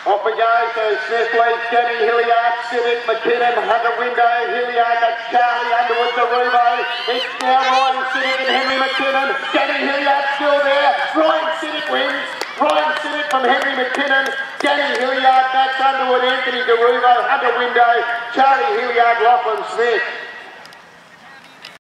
Off we go, so Smith leads Danny Hilliard, Civic, McKinnon, Hunter Window, Hilliard, that's Charlie Underwood, Derubo. It's now Ryan Civic and Henry McKinnon. Danny Hilliard still there. Ryan Civic wins. Ryan Civic from Henry McKinnon. Danny Hilliard, Max Underwood, Anthony Derubo, Hunter Window, Charlie Hilliard, Lachlan Smith.